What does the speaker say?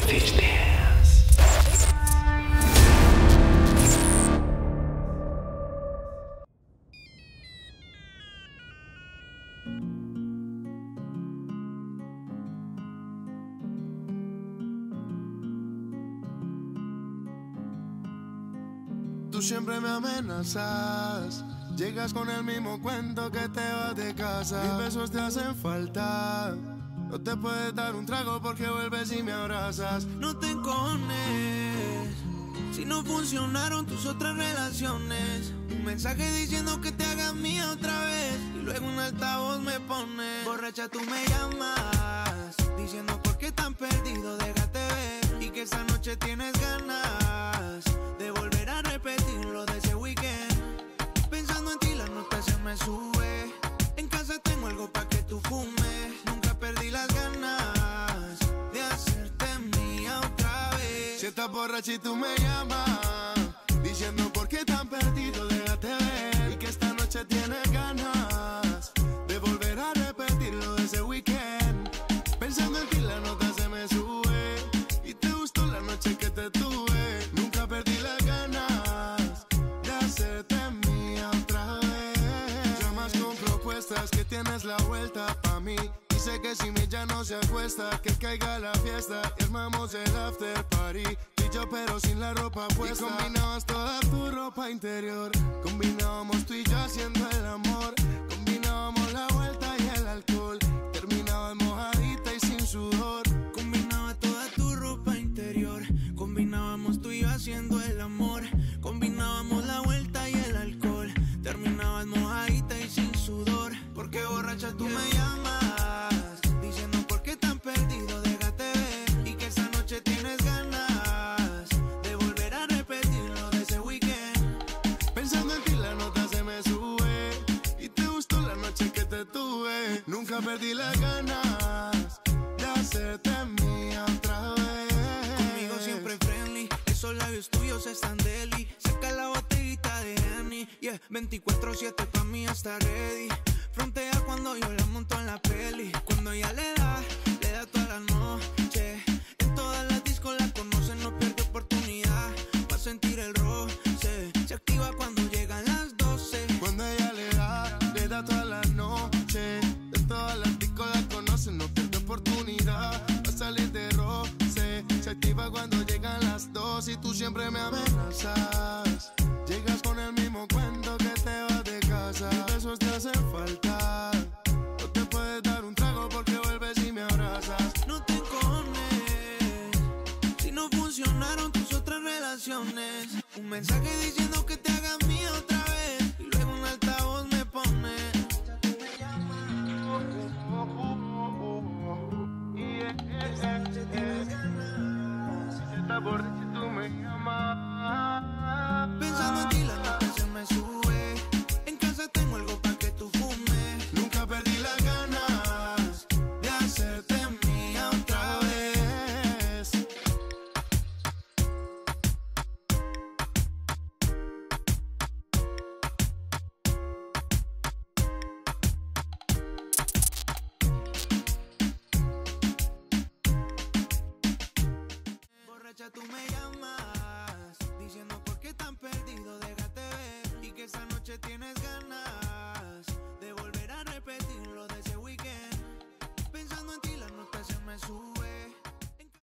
Tú siempre me amenazas, llegas con el mismo cuento que te vas de casa. Mis besos te hacen falta, no te puedes dar un trago porque vuelves y me abrazas. No te encojones, si no funcionaron tus otras relaciones. Un mensaje diciendo que te hagas mía otra vez y luego un altavoz me pone. Borracha tú me llamas, diciendo por qué tan perdido, déjate ver. Y que esa noche tienes ganas de volver a repetir lo de ese weekend. Pensando en ti la nota se me sube. En casa tengo algo pa' que tú fumes. Nunca perdí las ganas de hacerte mía otra vez. Si estás borracha y tú me llamas, diciendo por qué tan perdido, déjate ver. Y que esta noche tienes ganas de volver a repetir lo de ese weekend. Pensando en ti la nota se me sube. Y te gustó la noche que te tuve. Nunca perdí las ganas de hacerte mía otra vez. Llamas con propuestas que tienes la vuelta pa' mí. Dice que si mi ya no se acuesta, que caiga la fiesta y armamos el after party. Tú y yo pero sin la ropa puesta. Y combinabas toda tu ropa interior. Combinábamos tú y yo haciendo el amor. Combinábamos la vuelta y el alcohol. Terminabas mojadita y sin sudor. Combinaba toda tu ropa interior. Combinábamos tú y yo haciendo el amor. Combinábamos la vuelta y el alcohol. Terminabas mojadita y sin sudor. Porque borracha tú me llamas, diciendo por qué tan perdido, déjate ver. Y que esa noche tienes ganas de volver a repetir lo de ese weekend. Pensando en ti la nota se me sube. Y te gustó la noche que te tuve. Nunca perdí las ganas de hacerte mía otra vez. Conmigo siempre friendly, esos labios tuyos están deli. Saca la botellita de Annie, yeah. 24/7 pa' mí está ready. Frontea cuando yo la monto en la peli. Cuando ella le da toda la noche. En todas las discos la conocen, no pierde oportunidad. Va a sentir el roce, se activa cuando llegan las 12. Cuando ella le da toda la noche. De todas las discos la conocen, no pierde oportunidad. Va a salir de roce, se activa cuando llegan las 2. Y tú siempre me amenazas, llegas con el mismo cuento que te vas de casa. Mis besos te hacen falta, no te puedes dar un trago porque vuelves y me abrazas. No te encojones, si no funcionaron tus otras relaciones. Un mensaje diciendo que te hagas mía otra vez y luego un altavoz me pone. Pensando en ti la nota se me sube. En casa tengo algo pa' que tú fumes. Nunca perdí las ganas de hacerte mía otra vez. Borracha tú me llamas, diciendo por qué tan perdido, déjate ver. Y que esa noche tienes ganas de volver a repetir lo de ese weekend. Pensando en ti la nota se me sube.